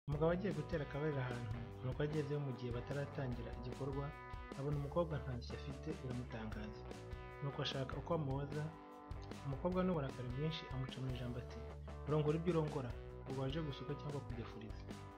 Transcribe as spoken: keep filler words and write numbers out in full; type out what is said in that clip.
Umugabo agiye gutera akabariro ahantu nuko agezeyo mu gihe bataratangira igikorwa abona umukobwa ntashyo afite biramutangaza, nuko ashaka uko amubaza. Umukobwa n'uburakari bwinshi amuca mu ijambo ati: "Urongora ibyo urongora, ubu waje gusuka cyangwa kudefuriza?"